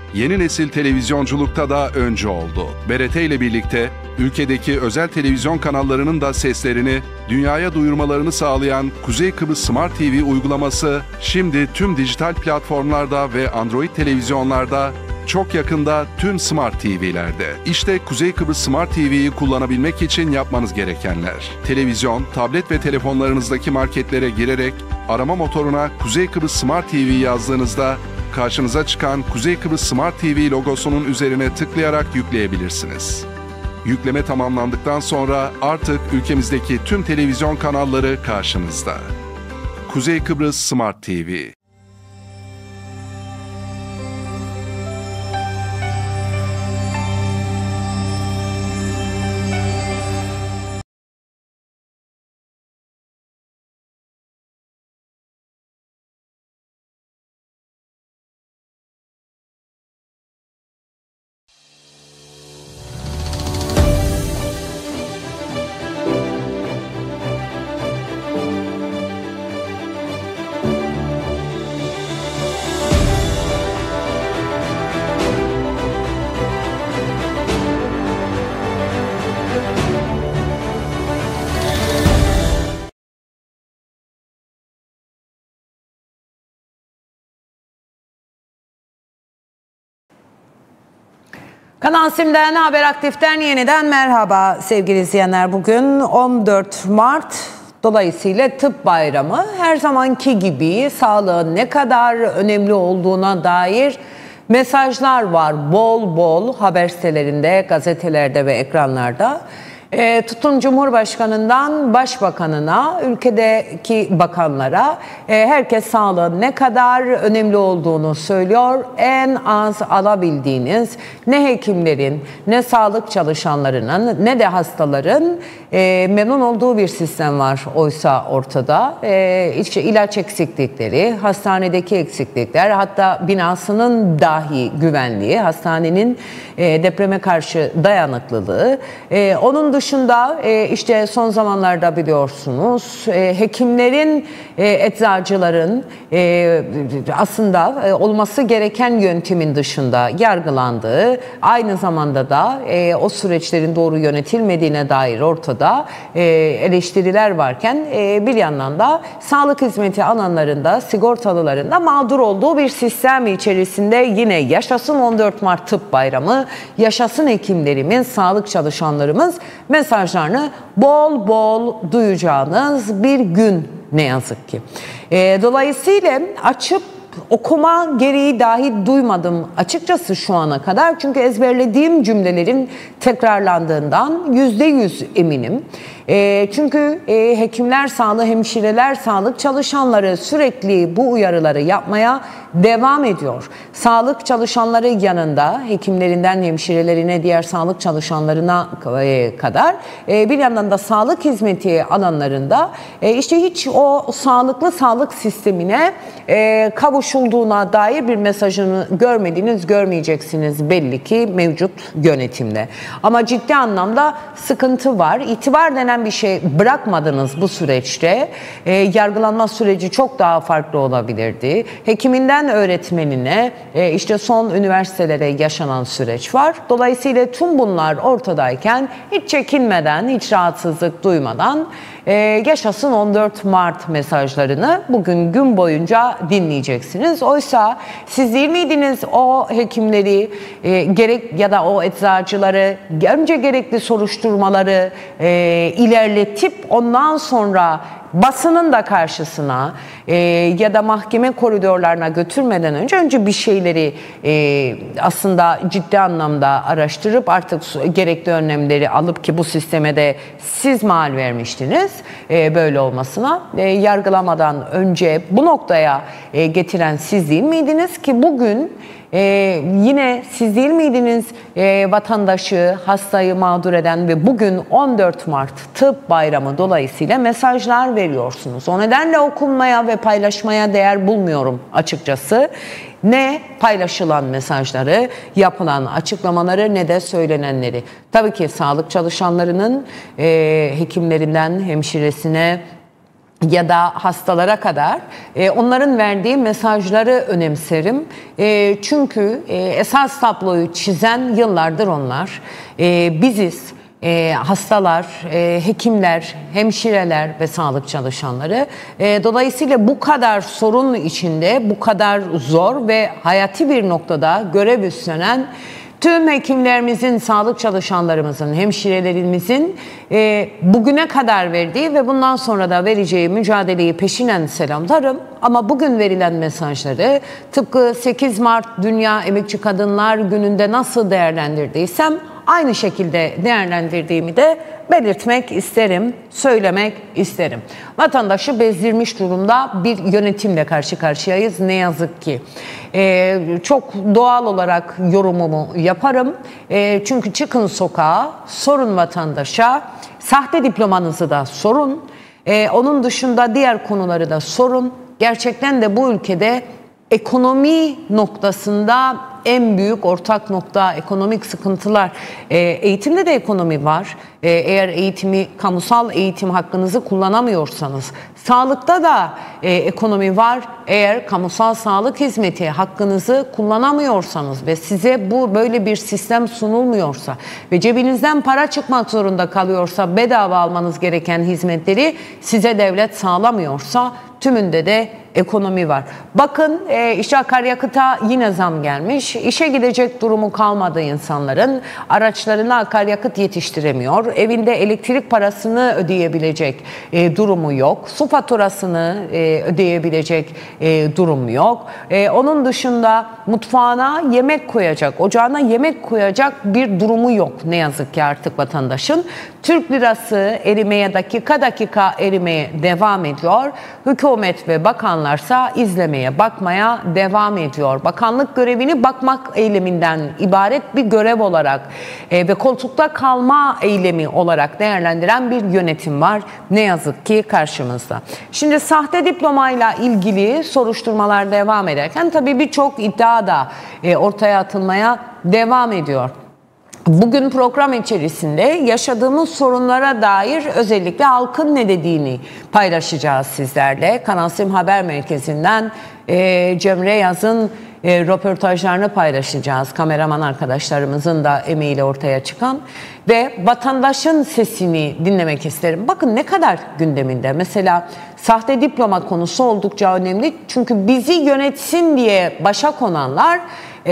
yeni nesil televizyonculukta da öncü oldu. BRT ile birlikte ülkedeki özel televizyon kanallarının da seslerini dünyaya duyurmalarını sağlayan Kuzey Kıbrıs Smart TV uygulaması şimdi tüm dijital platformlarda ve Android televizyonlarda, çok yakında tüm Smart TV'lerde. İşte Kuzey Kıbrıs Smart TV'yi kullanabilmek için yapmanız gerekenler: televizyon, tablet ve telefonlarınızdaki marketlere girerek arama motoruna Kuzey Kıbrıs Smart TV yazdığınızda karşınıza çıkan Kuzey Kıbrıs Smart TV logosunun üzerine tıklayarak yükleyebilirsiniz. Yükleme tamamlandıktan sonra artık ülkemizdeki tüm televizyon kanalları karşınızda. Kuzey Kıbrıs Smart TV. Kanal Sim'den, Haber Aktif'ten yeniden merhaba sevgili izleyenler. Bugün 14 Mart, dolayısıyla Tıp Bayramı. Her zamanki gibi sağlığın ne kadar önemli olduğuna dair mesajlar var. Bol bol haber sitelerinde, gazetelerde ve ekranlarda. Tutun Cumhurbaşkanı'ndan Başbakanı'na, ülkedeki bakanlara herkes sağlığın ne kadar önemli olduğunu söylüyor. En az alabildiğiniz ne hekimlerin, ne sağlık çalışanlarının, ne de hastaların memnun olduğu bir sistem var oysa ortada. İşte ilaç eksiklikleri, hastanedeki eksiklikler, hatta binasının dahi güvenliği, hastanenin depreme karşı dayanıklılığı. Onun dışında işte son zamanlarda biliyorsunuz hekimlerin, eczacıların aslında olması gereken yöntemin dışında yargılandığı, aynı zamanda da o süreçlerin doğru yönetilmediğine dair ortada eleştiriler varken bir yandan da sağlık hizmeti alanlarında, sigortalıların mağdur olduğu bir sistem içerisinde yine yaşasın 14 Mart Tıp Bayramı, yaşasın hekimlerimiz, sağlık çalışanlarımız mesajlarını bol bol duyacağınız bir gün ne yazık ki. Dolayısıyla açıp okuma gereği dahi duymadım açıkçası şu ana kadar. Çünkü ezberlediğim cümlelerin tekrarlandığından %100 eminim. Çünkü hekimler, hemşireler, sağlık çalışanları sürekli bu uyarıları yapmaya devam ediyor. Sağlık çalışanları yanında hekimlerinden hemşirelerine, diğer sağlık çalışanlarına kadar bir yandan da sağlık hizmeti alanlarında işte hiç o sağlıklı sağlık sistemine kavuşulduğuna dair bir mesajını görmediniz, görmeyeceksiniz belli ki mevcut yönetimde. Ama ciddi anlamda sıkıntı var. İtibar denen bir şey bırakmadınız bu süreçte. Yargılanma süreci çok daha farklı olabilirdi. Hekiminden öğretmenine, işte son üniversitelere yaşanan süreç var. Dolayısıyla tüm bunlar ortadayken hiç çekinmeden, hiç rahatsızlık duymadan yaşasın 14 Mart mesajlarını bugün gün boyunca dinleyeceksiniz. Oysa siz değil miydiniz o hekimleri gerek ya da o eczacıları önce gerekli soruşturmaları ilerletip ondan sonra basının da karşısına ya da mahkeme koridorlarına götürmeden önce bir şeyleri aslında ciddi anlamda araştırıp artık gerekli önlemleri alıp, ki bu sisteme de siz mal vermiştiniz böyle olmasına, yargılamadan önce bu noktaya getiren siz değil miydiniz ki bugün yine siz değil miydiniz vatandaşı, hastayı mağdur eden ve bugün 14 Mart Tıp Bayramı dolayısıyla mesajlar veriyorsunuz. O nedenle okunmaya ve paylaşmaya değer bulmuyorum açıkçası. Ne paylaşılan mesajları, yapılan açıklamaları ne de söylenenleri. Tabii ki sağlık çalışanlarının hekimlerinden hemşiresine, ya da hastalara kadar onların verdiği mesajları önemserim. Çünkü esas tabloyu çizen yıllardır onlar. Biziz. Hastalar, hekimler, hemşireler ve sağlık çalışanları. Dolayısıyla bu kadar sorun içinde, bu kadar zor ve hayati bir noktada görev üstlenen tüm hekimlerimizin, sağlık çalışanlarımızın, hemşirelerimizin bugüne kadar verdiği ve bundan sonra da vereceği mücadeleyi peşinen selamlarım. Ama bugün verilen mesajları tıpkı 8 Mart Dünya Emekçi Kadınlar Günü'nde nasıl değerlendirdiysem aynı şekilde değerlendirdiğimi de belirtmek isterim, söylemek isterim. Vatandaşı bezdirmiş durumda bir yönetimle karşı karşıyayız ne yazık ki. Çok doğal olarak yorumumu yaparım. Çünkü çıkın sokağa, sorun vatandaşa, sahte diplomanızı da sorun. Onun dışında diğer konuları da sorun. Gerçekten de bu ülkede ekonomi noktasında en büyük ortak nokta ekonomik sıkıntılar. Eğitimde de ekonomi var. Eğer eğitimi, kamusal eğitim hakkınızı kullanamıyorsanız, sağlıkta da ekonomi var. Eğer kamusal sağlık hizmeti hakkınızı kullanamıyorsanız ve size bu böyle bir sistem sunulmuyorsa ve cebinizden para çıkmak zorunda kalıyorsa, bedava almanız gereken hizmetleri size devlet sağlamıyorsa, tümünde de ekonomi var. Bakın işte akaryakıta yine zam gelmiş. İşe gidecek durumu kalmadı insanların. Araçlarına akaryakıt yetiştiremiyor. Evinde elektrik parasını ödeyebilecek durumu yok. Su faturasını ödeyebilecek durum yok. Onun dışında mutfağına yemek koyacak, ocağına yemek koyacak bir durumu yok ne yazık ki artık vatandaşın. Türk lirası erimeye dakika dakika erimeye devam ediyor. Hükümet ve bakanlarsa izlemeye, bakmaya devam ediyor. Bakanlık görevini bakmak eyleminden ibaret bir görev olarak ve koltukta kalma eylemi olarak değerlendiren bir yönetim var ne yazık ki karşımızda. Şimdi sahte diplomayla ilgili soruşturmalar devam ederken tabii birçok iddia da ortaya atılmaya devam ediyor. Bugün program içerisinde yaşadığımız sorunlara dair özellikle halkın ne dediğini paylaşacağız sizlerle. Kanal Sim Haber Merkezi'nden Cemre Yaz'ın röportajlarını paylaşacağız. Kameraman arkadaşlarımızın da emeğiyle ortaya çıkan ve vatandaşın sesini dinlemek isterim. Bakın ne kadar gündeminde. Mesela sahte diploma konusu oldukça önemli. Çünkü bizi yönetsin diye başa konanlar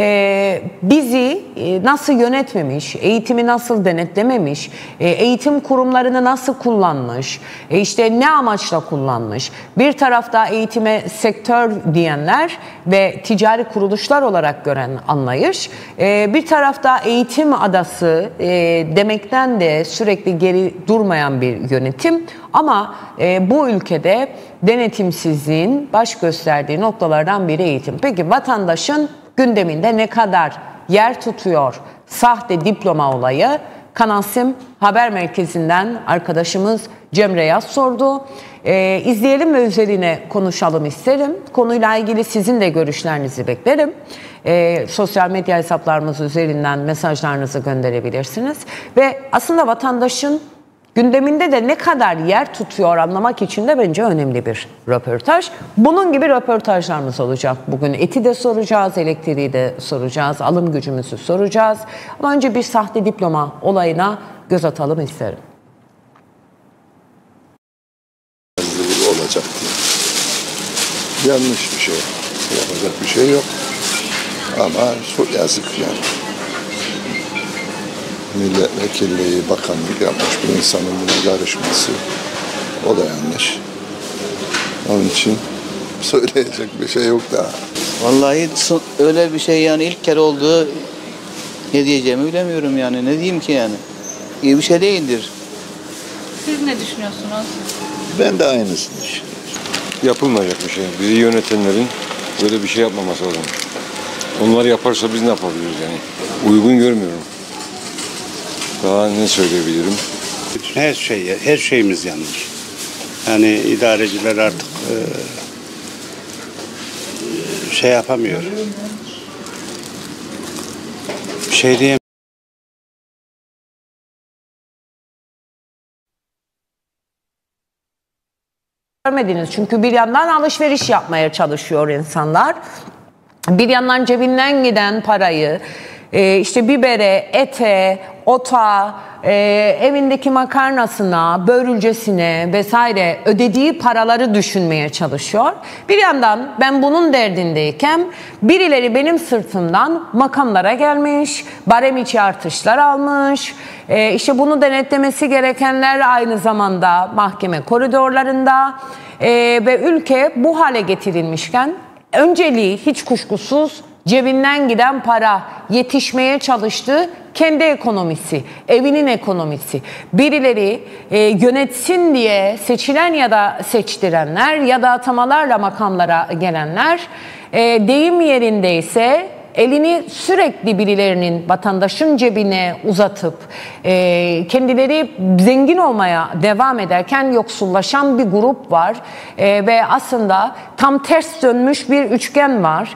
bizi nasıl yönetmemiş, eğitimi nasıl denetlememiş, eğitim kurumlarını nasıl kullanmış, işte ne amaçla kullanmış. Bir tarafta eğitime sektör diyenler ve ticari kuruluşlar olarak gören anlayış, bir tarafta eğitim adası demekten de sürekli geri durmayan bir yönetim. Ama bu ülkede denetimsizliğin baş gösterdiği noktalardan biri eğitim. Peki vatandaşın gündeminde ne kadar yer tutuyor sahte diploma olayı? Kanal Sim Haber Merkezi'nden arkadaşımız Cemre Yaz sordu. İzleyelim ve üzerine konuşalım isterim. Konuyla ilgili sizin de görüşlerinizi beklerim. Sosyal medya hesaplarımız üzerinden mesajlarınızı gönderebilirsiniz. Ve aslında vatandaşın gündeminde de ne kadar yer tutuyor anlamak için de bence önemli bir röportaj. Bunun gibi röportajlarımız olacak bugün. Eti de soracağız, elektriği de soracağız, alım gücümüzü soracağız. Ama önce bir sahte diploma olayına göz atalım isterim. Olacak diye. Yanlış bir şey. Yapacak bir şey yok. Ama çok yazık yani. Milletvekilliği, bakanlık yapmış bir insanın buna karışması, o da yanlış. Onun için söyleyecek bir şey yok daha. Vallahi öyle bir şey yani ilk kere oldu. Ne diyeceğimi bilemiyorum yani. Ne diyeyim ki yani? İyi bir şey değildir. Siz ne düşünüyorsunuz? Ben de aynısını düşünüyorum. Yapılmayacak bir şey. Bizi yönetenlerin böyle bir şey yapmaması lazım. Onlar yaparsa biz ne yapabiliriz yani? Uygun görmüyorum. Daha ne söyleyebilirim? Her şeyimiz yanlış. Yani idareciler artık şey yapamıyor. Bir şey diyemiyor. görmediniz. Çünkü bir yandan alışveriş yapmaya çalışıyor insanlar. Bir yandan cebinden giden parayı işte bibere, ete, ota, evindeki makarnasına, börülcesine vesaire ödediği paraları düşünmeye çalışıyor. Bir yandan ben bunun derdindeyken birileri benim sırtımdan makamlara gelmiş, barem içi artışlar almış. İşte bunu denetlemesi gerekenler aynı zamanda mahkeme koridorlarında ve ülke bu hale getirilmişken önceliği hiç kuşkusuz cebinden giden para, yetişmeye çalıştığı kendi ekonomisi, evinin ekonomisi. Birileri yönetsin diye seçilen ya da seçtirenler ya da atamalarla makamlara gelenler, deyim yerindeyse elini sürekli birilerinin, vatandaşın cebine uzatıp kendileri zengin olmaya devam ederken yoksullaşan bir grup var. Ve aslında tam ters dönmüş bir üçgen var.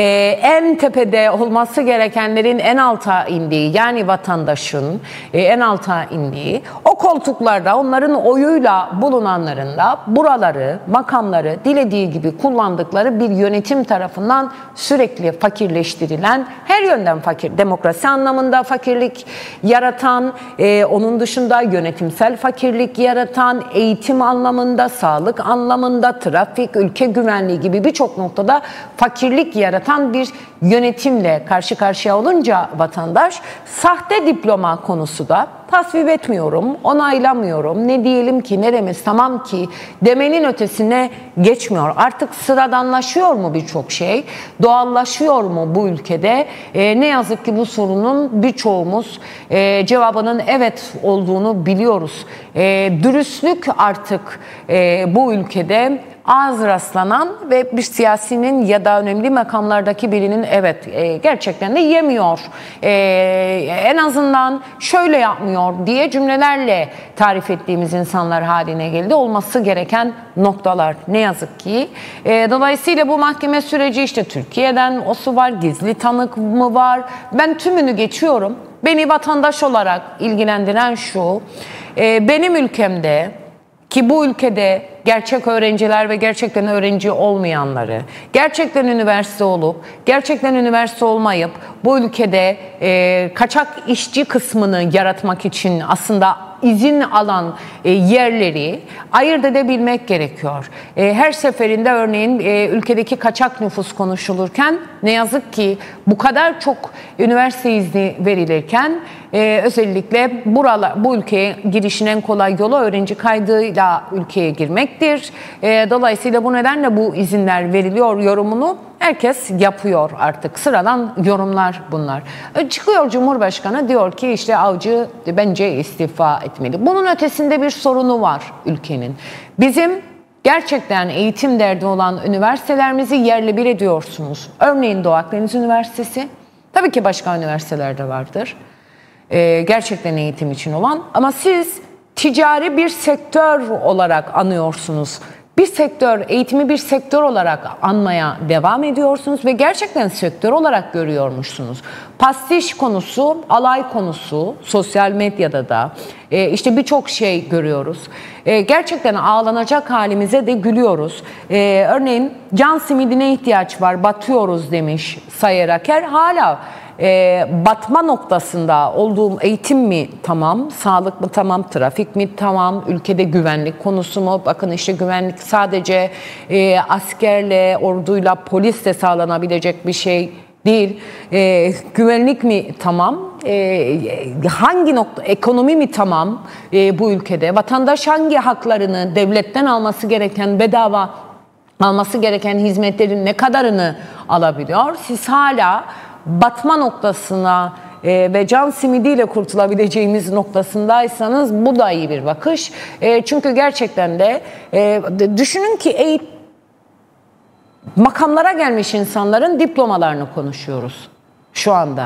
En tepede olması gerekenlerin en alta indiği, yani vatandaşın en alta indiği, o koltuklarda onların oyuyla bulunanların da buraları, makamları dilediği gibi kullandıkları bir yönetim tarafından sürekli fakirleştirilen, her yönden fakir, demokrasi anlamında fakirlik yaratan, onun dışında yönetimsel fakirlik yaratan, eğitim anlamında, sağlık anlamında, trafik, ülke güvenliği gibi birçok noktada fakirlik yaratan bir yönetimle karşı karşıya olunca vatandaş, sahte diploma konusu da tasvip etmiyorum, onaylamıyorum, ne diyelim ki, ne demesi tamam ki demenin ötesine geçmiyor. Artık sıradanlaşıyor mu birçok şey? Doğallaşıyor mu bu ülkede? Ne yazık ki bu sorunun birçoğumuz cevabının evet olduğunu biliyoruz. Dürüstlük artık bu ülkede az rastlanan ve bir siyasinin ya da önemli makamlardaki birinin evet gerçekten de yemiyor, en azından şöyle yapmıyor diye cümlelerle tarif ettiğimiz insanlar haline geldi. Olması gereken noktalar ne yazık ki. Dolayısıyla bu mahkeme süreci, işte Türkiye'den o su var, gizli tanık mı var? Ben tümünü geçiyorum. Beni vatandaş olarak ilgilendiren şu: benim ülkemde, ki bu ülkede gerçek öğrenciler ve gerçekten öğrenci olmayanları, gerçekten üniversite olup, gerçekten üniversite olmayıp bu ülkede kaçak işçi kısmını yaratmak için aslında izin alan yerleri ayırt edebilmek gerekiyor. Her seferinde örneğin ülkedeki kaçak nüfus konuşulurken ne yazık ki bu kadar çok üniversite izni verilirken özellikle bu ülkeye girişin en kolay yolu öğrenci kaydıyla ülkeye girmektir. Dolayısıyla bu nedenle bu izinler veriliyor yorumunu herkes yapıyor artık. Sıradan yorumlar bunlar. Çıkıyor Cumhurbaşkanı, diyor ki işte Avcı bence istifa etmeli. Bunun ötesinde bir sorunu var ülkenin. Bizim gerçekten eğitim derdi olan üniversitelerimizi yerle bir ediyorsunuz. Örneğin Doğu Akdeniz Üniversitesi, tabii ki başka üniversitelerde vardır. Gerçekten eğitim için olan, ama siz ticari bir sektör olarak anıyorsunuz. Bir sektör, eğitimi bir sektör olarak anmaya devam ediyorsunuz ve gerçekten sektör olarak görüyormuşsunuz. Pastiş konusu, alay konusu, sosyal medyada da işte birçok şey görüyoruz. Gerçekten ağlanacak halimize de gülüyoruz. Örneğin can simidine ihtiyaç var, batıyoruz demiş Sayın Aker. Hala batma noktasında olduğum, eğitim mi tamam, sağlık mı tamam, trafik mi tamam, ülkede güvenlik konusu mu? Bakın işte güvenlik sadece askerle, orduyla, polisle sağlanabilecek bir şey değil. Güvenlik mi tamam? Hangi nokta, ekonomi mi tamam bu ülkede? Vatandaş hangi haklarını, devletten alması gereken bedava alması gereken hizmetlerin ne kadarını alabiliyor? Siz hala batma noktasına ve can simidiyle kurtulabileceğimiz noktasındaysanız bu da iyi bir bakış. Çünkü gerçekten de düşünün ki makamlara gelmiş insanların diplomalarını konuşuyoruz şu anda.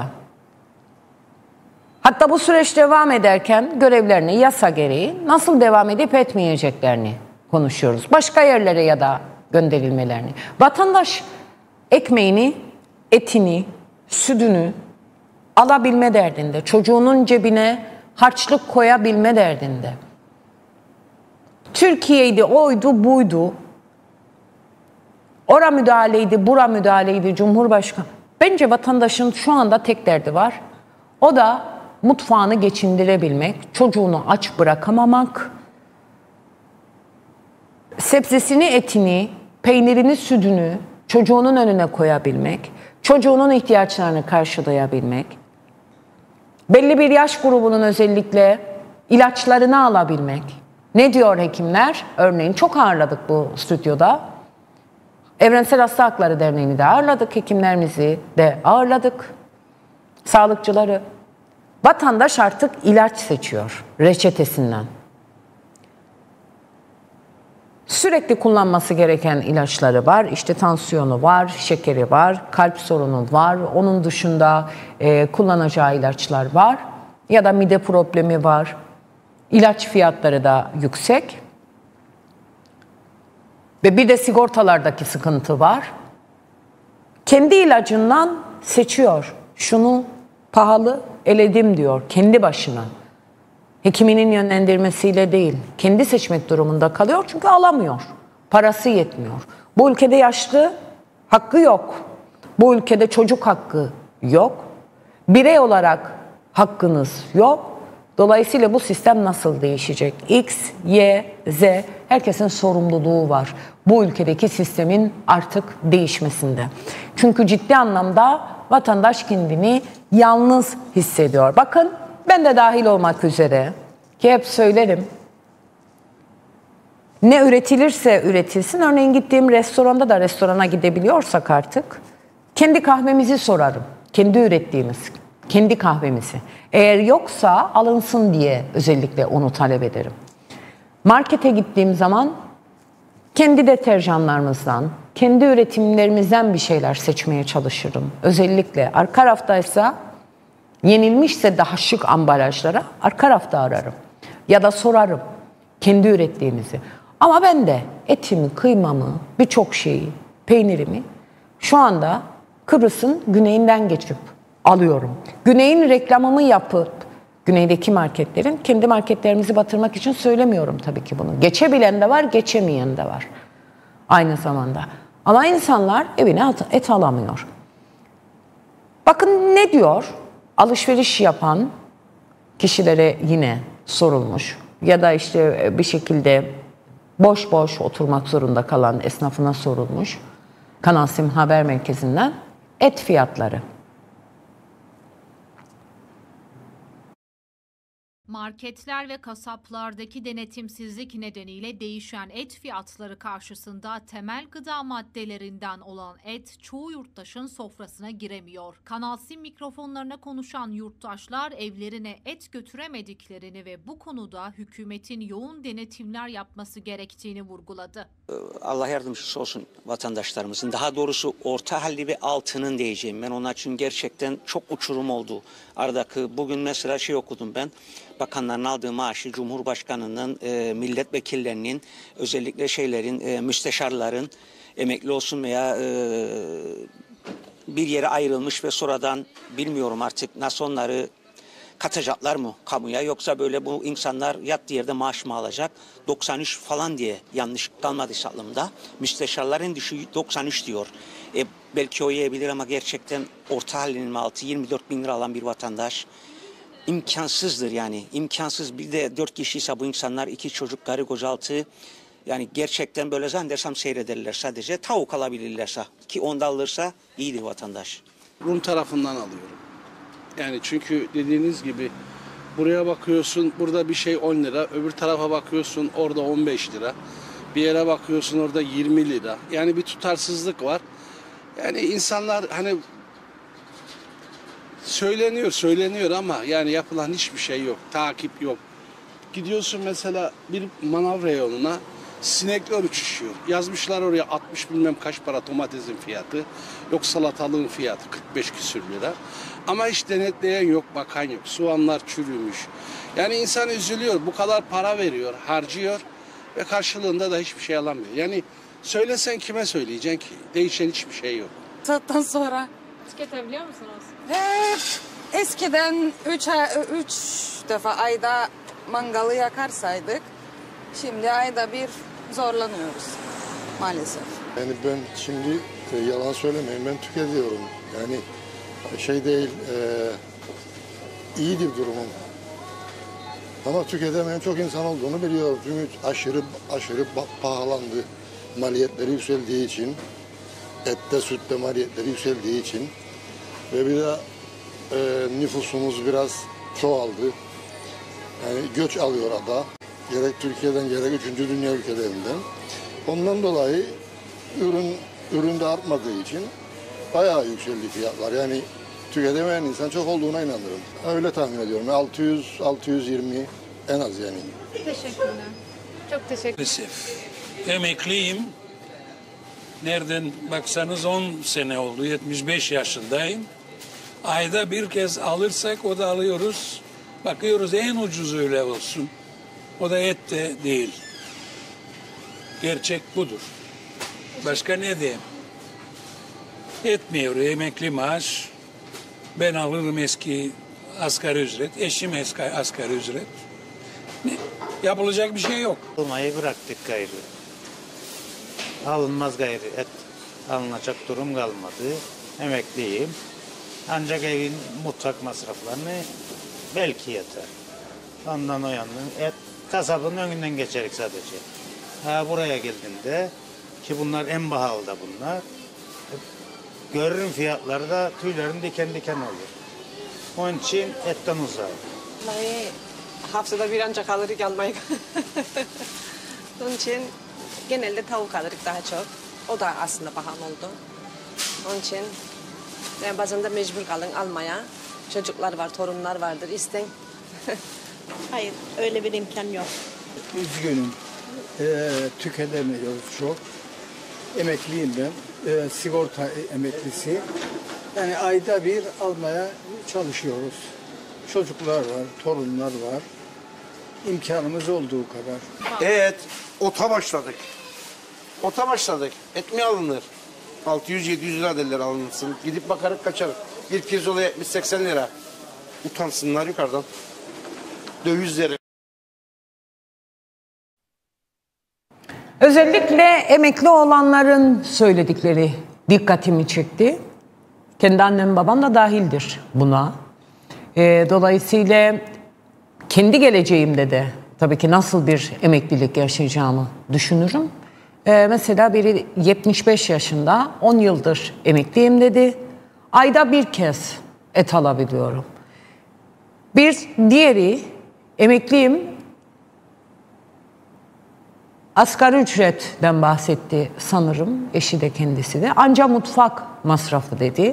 Hatta bu süreç devam ederken görevlerini yasa gereği nasıl devam edip etmeyeceklerini konuşuyoruz. Başka yerlere ya da gönderilmelerini. Vatandaş ekmeğini, etini, sütünü alabilme derdinde, çocuğunun cebine harçlık koyabilme derdinde. Türkiye'ydi, oydu, buydu. Ora müdahaleydi, bura müdahaleydi Cumhurbaşkanı. Bence vatandaşın şu anda tek derdi var. O da mutfağını geçindirebilmek, çocuğunu aç bırakamamak, sebzesini, etini, peynirini, sütünü çocuğunun önüne koyabilmek, çocuğunun ihtiyaçlarını karşılayabilmek, belli bir yaş grubunun özellikle ilaçlarını alabilmek. Ne diyor hekimler? Örneğin çok ağırladık bu stüdyoda. Evrensel Hasta Hakları Derneği'ni de ağırladık, hekimlerimizi de ağırladık, sağlıkçıları. Vatandaş artık ilaç seçiyor reçetesinden. Sürekli kullanması gereken ilaçları var. İşte tansiyonu var, şekeri var, kalp sorunu var. Onun dışında kullanacağı ilaçlar var. Ya da mide problemi var. İlaç fiyatları da yüksek. Ve bir de sigortalardaki sıkıntı var. Kendi ilacından seçiyor. Şunu pahalı eledim diyor kendi başına. Hekiminin yönlendirmesiyle değil. Kendi seçmek durumunda kalıyor çünkü alamıyor. Parası yetmiyor. Bu ülkede yaşlı hakkı yok. Bu ülkede çocuk hakkı yok. Birey olarak hakkınız yok. Dolayısıyla bu sistem nasıl değişecek? X, Y, Z herkesin sorumluluğu var. Bu ülkedeki sistemin artık değişmesinde. Çünkü ciddi anlamda vatandaş kendini yalnız hissediyor. Bakın ben de dahil olmak üzere ki hep söylerim. Ne üretilirse üretilsin. Örneğin gittiğim restoranda da restorana gidebiliyorsak artık kendi kahvemizi sorarım. Kendi ürettiğimiz, kendi kahvemizi. Eğer yoksa alınsın diye özellikle onu talep ederim. Markete gittiğim zaman kendi deterjanlarımızdan, kendi üretimlerimizden bir şeyler seçmeye çalışırım. Özellikle arka raftaysa yenilmişse daha şık ambalajlara arka rafta ararım. Ya da sorarım kendi ürettiğimizi. Ama ben de etimi, kıymamı, birçok şeyi, peynirimi şu anda Kıbrıs'ın güneyinden geçip alıyorum. Güneyin reklamımı yapıp güneydeki marketlerin, kendi marketlerimizi batırmak için söylemiyorum tabii ki bunu. Geçebilen de var, geçemeyen de var. Aynı zamanda. Ama insanlar evine et alamıyor. Bakın ne diyor? Alışveriş yapan kişilere yine sorulmuş. Ya da işte bir şekilde boş boş oturmak zorunda kalan esnafına sorulmuş. Kanal Sim Haber Merkezi'nden et fiyatları. Marketler ve kasaplardaki denetimsizlik nedeniyle değişen et fiyatları karşısında temel gıda maddelerinden olan et çoğu yurttaşın sofrasına giremiyor. Kanal Sim mikrofonlarına konuşan yurttaşlar evlerine et götüremediklerini ve bu konuda hükümetin yoğun denetimler yapması gerektiğini vurguladı. Allah yardımcısı olsun vatandaşlarımızın. Daha doğrusu orta halli ve altının diyeceğim. Ben onun için gerçekten çok uçurum oldu. Aradaki bugün mesela okudum ben. Bakanların aldığı maaşı Cumhurbaşkanı'nın, milletvekillerinin, özellikle müsteşarların emekli olsun veya bir yere ayrılmış ve sonradan bilmiyorum artık nasıl onları katacaklar mı kamuya, yoksa böyle bu insanlar yattığı yerde maaş mı alacak? 93 falan diye yanlış kalmadıysa aklımda. Müsteşarların düşüğü 93 diyor. Belki o yiyebilir ama gerçekten orta halinin altı 24 bin lira alan bir vatandaş imkansızdır yani. İmkansız. Bir de 4 kişiyse bu insanlar, 2 çocuk, karı kocaltı. Yani gerçekten böyle zannedersem seyrederler sadece. Tavuk alabilirlerse ki onda alırsa iyidir vatandaş. Rum tarafından alıyorum. Yani çünkü dediğiniz gibi buraya bakıyorsun burada bir şey 10 lira. Öbür tarafa bakıyorsun orada 15 lira. Bir yere bakıyorsun orada 20 lira. Yani bir tutarsızlık var. Yani insanlar hani söyleniyor ama yani yapılan hiçbir şey yok. Takip yok. Gidiyorsun mesela bir manav reyonuna, sinekler uçuşuyor. Yazmışlar oraya 60 bilmem kaç para domatesin fiyatı. Yok salatalığın fiyatı 45 küsür lira. Ama hiç denetleyen yok, bakan yok. Soğanlar çürümüş. Yani insan üzülüyor. Bu kadar para veriyor, harcıyor ve karşılığında da hiçbir şey alamıyor. Yani söylesen kime söyleyeceksin ki? Değişen hiçbir şey yok. Saatten sonra. Tüketebiliyor musunuz? Hep eskiden 3 defa ayda mangalı yakarsaydık. Şimdi ayda bir zorlanıyoruz maalesef. Yani ben şimdi yalan söylemeyeyim, ben tüketiyorum. Yani şey değil, iyidir durumum. Ama tüketemeyen çok insan olduğunu biliyorum. Çünkü aşırı pahalandı. Maliyetleri yükseldiği için, ette sütte maliyetleri yükseldiği için ve bir de nüfusumuz biraz çoğaldı. Yani göç alıyor ada. Gerek Türkiye'den gerek 3. dünya ülkelerinden. Ondan dolayı ürün de artmadığı için bayağı yükseldi fiyatlar. Yani tüketemeyen insan çok olduğuna inanırım. Öyle tahmin ediyorum. 600-620 en az yani. Teşekkürler. Çok teşekkür ederim. Emekliyim. Nereden baksanız 10 sene oldu. 75 yaşındayım. Ayda bir kez alırsak o da alıyoruz. Bakıyoruz en ucuz öyle olsun. O da et de değil. Gerçek budur. Başka ne diyeyim? Etmiyor emekli maaş. Ben alırım eski asgari ücret. Eşim eski asgari ücret. Yapılacak bir şey yok. Almayı bıraktık gayrı. Alınmaz gayrı. Et alınacak durum kalmadı. Emekliyim. Ancak evin mutfak masraflarını belki yeter. Ondan o yandan et kasabın önünden geçerik sadece. Buraya geldiğinde ki bunlar en pahalı da bunlar. Görürüm fiyatları da tüylerim diken diken olur. Onun için etten uzak. Vallahi haftada bir ancak alırız almayı. Onun için genelde tavuk alırız daha çok. O da aslında pahalı oldu. Onun için yani bazen de mecbur kalın almaya. Çocuklar var, torunlar vardır, isten. Hayır, öyle bir imkan yok. Üzgünüm. Tüketemiyoruz çok. Emekliyim ben. Sigorta emeklisi. Yani ayda bir almaya çalışıyoruz. Çocuklar var, torunlar var. İmkanımız olduğu kadar. Evet, ota başladık. Et mi alınır? 600-700 lira derler alınsın. Gidip bakarıp kaçarık. Bir pirzola 70-80 lira. Utansınlar yukarıdan. Dövizleri. Özellikle emekli olanların söyledikleri dikkatimi çekti. Kendi annem babam da dahildir buna. Dolayısıyla kendi geleceğimde de tabii ki nasıl bir emeklilik yaşayacağımı düşünürüm. Mesela biri 75 yaşında 10 yıldır emekliyim dedi. Ayda bir kez et alabiliyorum. Bir diğeri emekliyim. Asgari ücretten bahsetti sanırım, eşi de kendisi de. Anca mutfak masrafı dedi.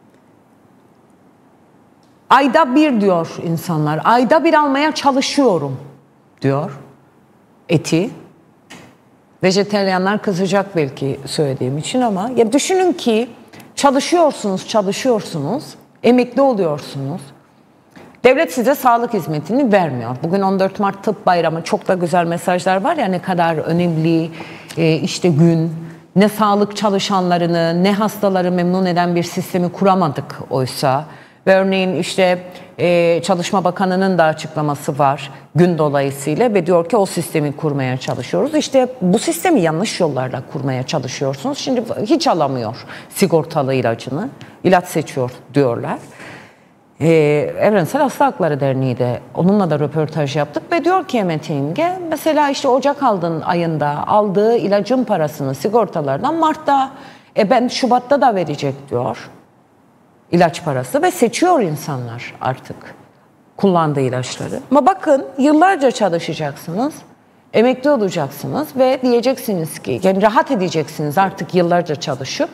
Ayda bir diyor insanlar, ayda bir almaya çalışıyorum diyor eti. Vejeteryanlar kızacak belki söylediğim için ama ya düşünün ki çalışıyorsunuz, emekli oluyorsunuz. Devlet size sağlık hizmetini vermiyor. Bugün 14 Mart Tıp Bayramı, çok da güzel mesajlar var ya, ne kadar önemli işte gün, ne sağlık çalışanlarını ne hastaları memnun eden bir sistemi kuramadık oysa. Ve örneğin işte Çalışma Bakanı'nın da açıklaması var gün dolayısıyla ve diyor ki o sistemi kurmaya çalışıyoruz. İşte bu sistemi yanlış yollarla kurmaya çalışıyorsunuz. Şimdi hiç alamıyor sigortalı ilacını, ilaç seçiyor diyorlar. Evrensel Hasta Hakları Derneği de onunla da röportaj yaptık ve diyor ki Emet Yenge, mesela işte Ocak ayında aldığı ilacın parasını sigortalardan Mart'ta ben Şubat'ta da verecek diyor ilaç parası ve seçiyor insanlar artık kullandığı ilaçları. Ama bakın yıllarca çalışacaksınız, emekli olacaksınız ve diyeceksiniz ki yani rahat edeceksiniz artık yıllarca çalışıp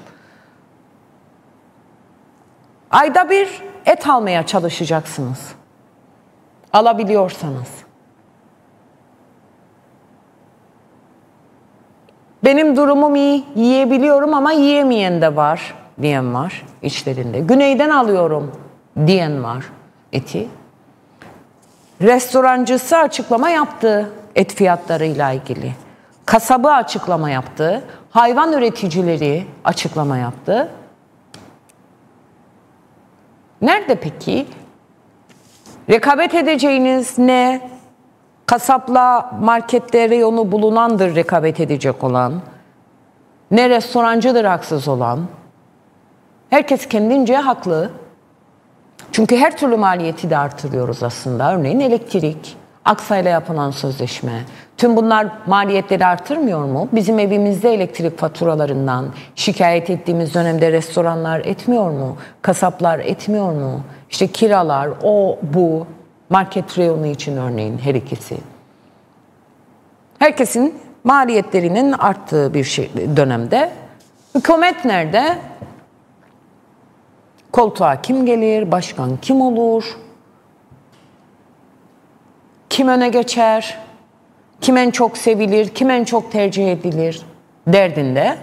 ayda bir et almaya çalışacaksınız. Alabiliyorsanız. Benim durumum iyi, yiyebiliyorum ama yiyemeyen de var diyen var içlerinde. Güneyden alıyorum diyen var eti. Restorancısı açıklama yaptı et fiyatlarıyla ilgili. Kasabı açıklama yaptı. Hayvan üreticileri açıklama yaptı. Nerede peki? Rekabet edeceğiniz ne? kasapla markette reyonu bulunandır rekabet edecek olan, ne restorancıdır haksız olan. Herkes kendince haklı. Çünkü her türlü maliyeti de artırıyoruz aslında. Örneğin elektrik, Aksa'yla yapılan sözleşme. Tüm bunlar maliyetleri artırmıyor mu? Bizim evimizde elektrik faturalarından şikayet ettiğimiz dönemde restoranlar etmiyor mu? Kasaplar etmiyor mu? İşte kiralar, o, bu, market reyonu için örneğin her ikisi. Herkesin maliyetlerinin arttığı bir dönemde hükümet nerede? Koltuğa kim gelir? Başkan kim olur? Kim öne geçer? Kim en çok sevilir? Kim en çok tercih edilir? Derdinde.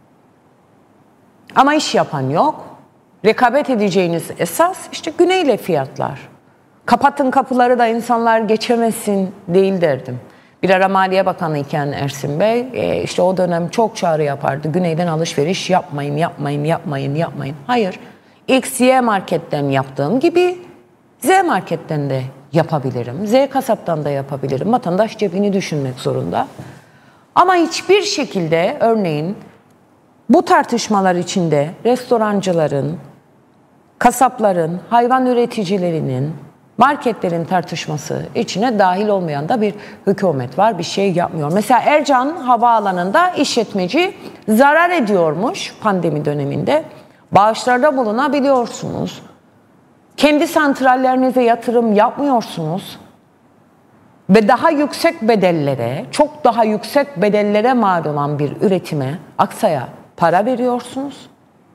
Ama iş yapan yok. Rekabet edeceğiniz esas işte güneyle fiyatlar. Kapatın kapıları da insanlar geçemesin değil derdim. Bir ara Maliye Bakanı iken Ersin Bey işte o dönem çok çağrı yapardı. Güneyden alışveriş yapmayın, yapmayın, yapmayın, yapmayın. Hayır. X, Y marketten yaptığım gibi Z marketten de yapabilirim. Z kasaptan da yapabilirim. Vatandaş cebini düşünmek zorunda. Ama hiçbir şekilde örneğin bu tartışmalar içinde restorancıların, kasapların, hayvan üreticilerinin, marketlerin tartışması içine dahil olmayan da bir hükümet var. Bir şey yapmıyor. Mesela Ercan Havaalanı'nda işletmeci zarar ediyormuş pandemi döneminde. Bağışlarda bulunabiliyorsunuz. Kendi santrallerinize yatırım yapmıyorsunuz. Ve daha yüksek bedellere, çok daha yüksek bedellere mal olan bir üretime, Aksa'ya para veriyorsunuz.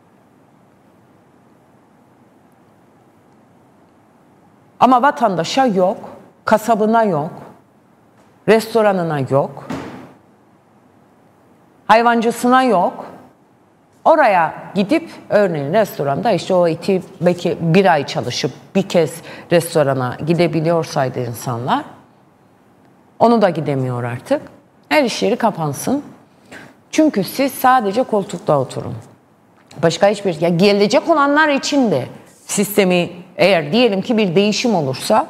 Ama vatandaşa yok, kasabına yok, restoranına yok, hayvancısına yok. Oraya gidip örneğin restoranda işte o iti belki bir ay çalışıp bir kez restorana gidebiliyorsaydı insanlar, onu da gidemiyor artık. Her iş yeri kapansın. Çünkü siz sadece koltukta oturun. Başka hiçbir ya gelecek olanlar için de sistemi eğer diyelim ki bir değişim olursa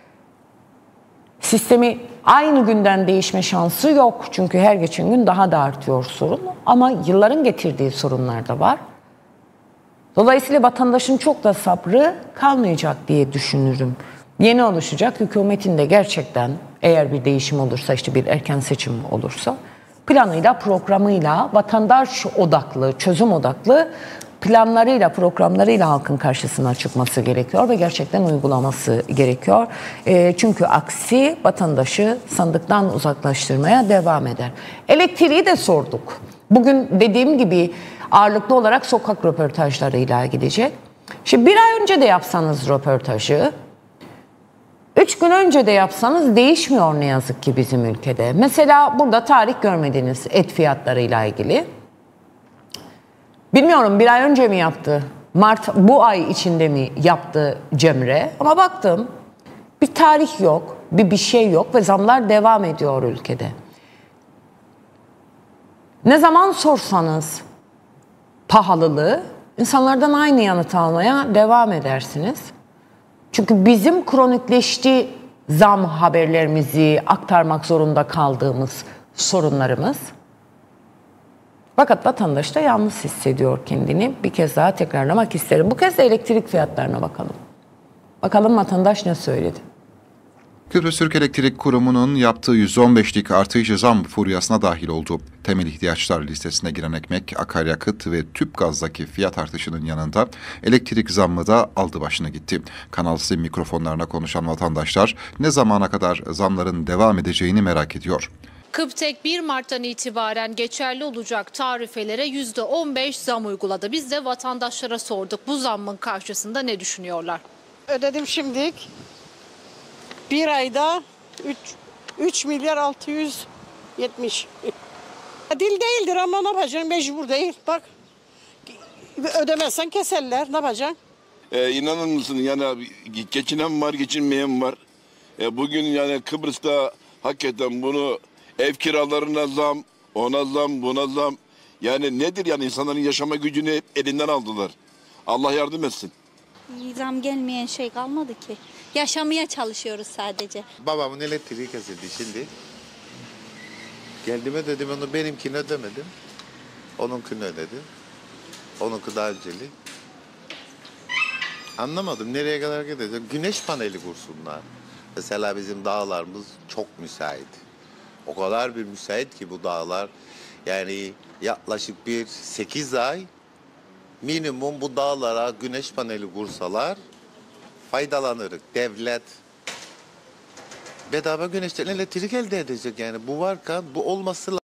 sistemi aynı günden değişme şansı yok. Çünkü her geçen gün daha da artıyor sorun. Ama yılların getirdiği sorunlar da var. Dolayısıyla vatandaşın çok da sabrı kalmayacak diye düşünürüm. Yeni oluşacak hükümetin de gerçekten eğer bir değişim olursa işte bir erken seçim olursa planıyla, programıyla, vatandaş odaklı, çözüm odaklı planlarıyla, programlarıyla halkın karşısına çıkması gerekiyor ve gerçekten uygulaması gerekiyor. Çünkü aksi vatandaşı sandıktan uzaklaştırmaya devam eder. Elektriği de sorduk. Bugün dediğim gibi ağırlıklı olarak sokak röportajlarıyla gidecek. Şimdi bir ay önce de yapsanız röportajı, 3 gün önce de yapsanız değişmiyor ne yazık ki bizim ülkede. Mesela burada tarih görmediğiniz et fiyatlarıyla ilgili. Bilmiyorum bir ay önce mi yaptı? Mart bu ay içinde mi yaptı Cemre? Ama baktım bir tarih yok, bir şey yok ve zamlar devam ediyor ülkede. Ne zaman sorsanız pahalılığı insanlardan aynı yanıt almaya devam edersiniz. Çünkü bizim kronikleşti zam haberlerimizi aktarmak zorunda kaldığımız sorunlarımız. Fakat vatandaş da yalnız hissediyor kendini. Bir kez daha tekrarlamak isterim. Bu kez de elektrik fiyatlarına bakalım. Bakalım vatandaş ne söyledi? Kıbrıs Türk Elektrik Kurumu'nun yaptığı %15'lik artış zam furyasına dahil oldu. Temel ihtiyaçlar listesine giren ekmek, akaryakıt ve tüp gazdaki fiyat artışının yanında elektrik zammı da aldı başını gitti. Kanal C mikrofonlarına konuşan vatandaşlar ne zamana kadar zamların devam edeceğini merak ediyor. KıBTEK 1 Mart'tan itibaren geçerli olacak tarifelere %15 zam uyguladı. Biz de vatandaşlara sorduk bu zammın karşısında ne düşünüyorlar? Ödedim şimdilik. Bir ayda 3 milyar 670. Dil değildir ama ne yapacaksın? Mecbur değil. Bak ödemezsen keserler. Ne yapacaksın? İnanır mısın yani geçinen var geçinmeyen var. Bugün yani Kıbrıs'ta hakikaten bunu ev kiralarına zam, ona zam, buna zam. Yani nedir yani insanların yaşama gücünü elinden aldılar. Allah yardım etsin. Zam gelmeyen şey kalmadı ki. Yaşamaya çalışıyoruz sadece. Babamın elektriği kesildi şimdi. Geldim ödedim onu, benimkini ödemedim. Onunkini ödedim. Onunki daha önceli. Anlamadım nereye kadar gidecek. Güneş paneli kursunlar. Mesela bizim dağlarımız çok müsait. O kadar bir müsait ki bu dağlar. Yani yaklaşık bir 8 ay minimum bu dağlara güneş paneli kursalar faydalanırız. Devlet bedava güneşten elektrik elde edecek yani. Bu varken bu olması lazım.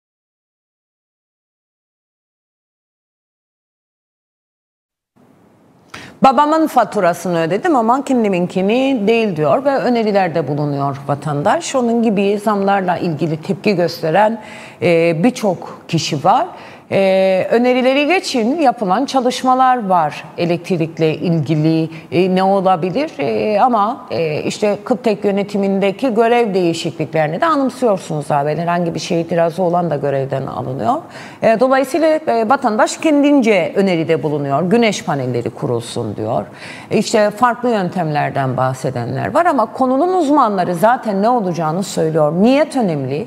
Babamın faturasını ödedim ama kendiminkini değil diyor ve önerilerde bulunuyor vatandaş. Onun gibi zamlarla ilgili tepki gösteren birçok kişi var. Önerileri geçin, yapılan çalışmalar var elektrikle ilgili ne olabilir ama işte Kıptek yönetimindeki görev değişikliklerini de anımsıyorsunuz abi. Herhangi bir şey itirazı olan da görevden alınıyor. Dolayısıyla vatandaş kendince öneride bulunuyor. Güneş panelleri kurulsun diyor. İşte farklı yöntemlerden bahsedenler var ama konunun uzmanları zaten ne olacağını söylüyor. Niyet önemli.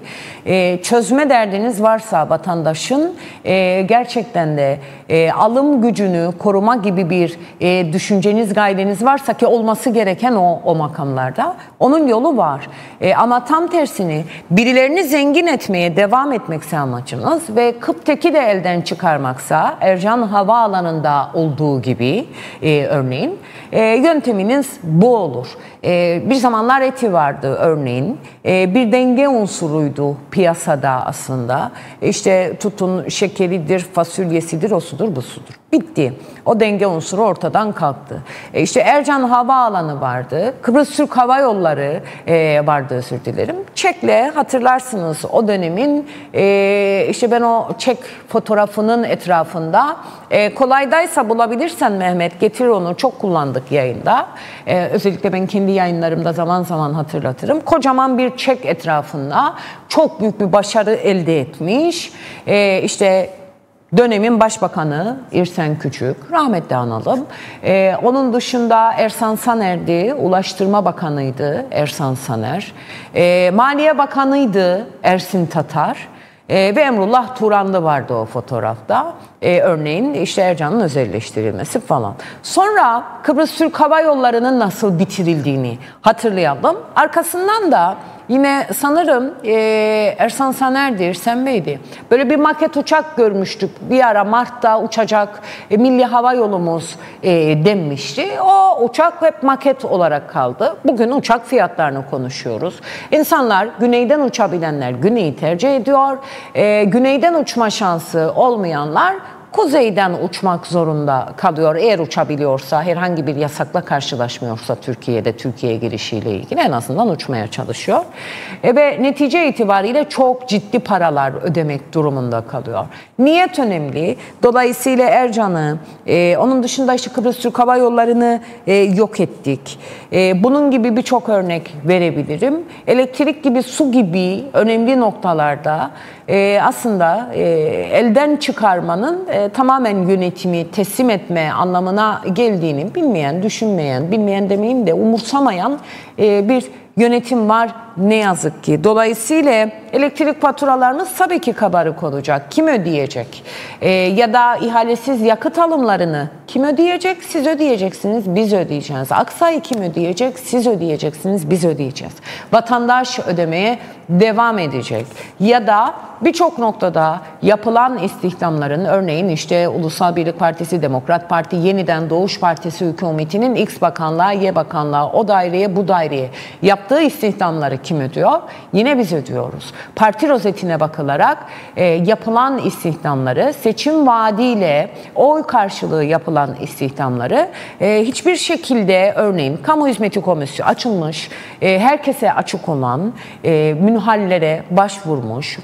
Çözme derdiniz varsa vatandaşın gerçekten de alım gücünü koruma gibi bir düşünceniz, gayreniz varsa ki olması gereken o makamlarda onun yolu var. Ama tam tersini birilerini zengin etmeye devam etmekse amacınız ve Kıptek'i de elden çıkarmaksa Ercan Havaalanı'nda olduğu gibi örneğin yönteminiz bu olur. Bir zamanlar eti vardı örneğin. Bir denge unsuruydu piyasada aslında. İşte tutun şekeridir, fasulyesidir, o sudur, bu sudur. Bitti. O denge unsuru ortadan kalktı. İşte Ercan Havaalanı vardı. Kıbrıs Türk Hava Yolları vardı, özür dilerim. Çekle hatırlarsınız o dönemin işte ben o çek fotoğrafının etrafında kolaydaysa bulabilirsen Mehmet getir onu, çok kullandık yayında. Özellikle ben kendi yayınlarımda zaman zaman hatırlatırım. Kocaman bir çek etrafında çok büyük bir başarı elde etmiş. İşte dönemin başbakanı İrsen Küçük, rahmetli analım. Onun dışında Ersan Saner'di, Ulaştırma Bakanı'ydı Ersan Saner. Maliye Bakanı'ydı Ersin Tatar. Ve Emrullah Turanlı vardı o fotoğrafta. Örneğin işte Ercan'ın özelleştirilmesi falan. Sonra Kıbrıs Türk Hava Yolları'nın nasıl bitirildiğini hatırlayalım. Arkasından da yine sanırım Ersan Saner'di, İrsen Bey'di. Böyle bir maket uçak görmüştük. Bir ara Mart'ta uçacak Milli Hava Yolumuz denmişti. O uçak hep maket olarak kaldı. Bugün uçak fiyatlarını konuşuyoruz. İnsanlar güneyden uçabilenler güneyi tercih ediyor. Güneyden uçma şansı olmayanlar kuzeyden uçmak zorunda kalıyor. Eğer uçabiliyorsa, herhangi bir yasakla karşılaşmıyorsa Türkiye'de, Türkiye girişiyle ilgili en azından uçmaya çalışıyor. Ve netice itibariyle çok ciddi paralar ödemek durumunda kalıyor. Niyet önemli. Dolayısıyla Ercan'ı, onun dışında işte Kıbrıs Türk Hava Yolları'nı yok ettik. Bunun gibi birçok örnek verebilirim. Elektrik gibi, su gibi önemli noktalarda aslında elden çıkarmanın tamamen yönetimi teslim etme anlamına geldiğini bilmeyen, düşünmeyen, bilmeyen demeyeyim de umursamayan bir yönetim var ne yazık ki. Dolayısıyla elektrik faturalarınız tabii ki kabarık olacak. Kim ödeyecek? Ya da ihalesiz yakıt alımlarını kim ödeyecek? Siz ödeyeceksiniz, biz ödeyeceğiz. Aksa'yı kim ödeyecek? Siz ödeyeceksiniz, biz ödeyeceğiz. Vatandaş ödemeye devam edecek. Ya da birçok noktada yapılan istihdamların, örneğin işte Ulusal Birlik Partisi, Demokrat Parti, Yeniden Doğuş Partisi hükümetinin X bakanlığa, Y bakanlığa, o daireye, bu daireye yaptığı istihdamları kim ödüyor? Yine biz ödüyoruz. Parti rozetine bakılarak yapılan istihdamları, seçim vaadiyle oy karşılığı yapılan istihdamları hiçbir şekilde, örneğin kamu hizmeti komisyonu açılmış, herkese açık olan, münhallere başvurmuş ve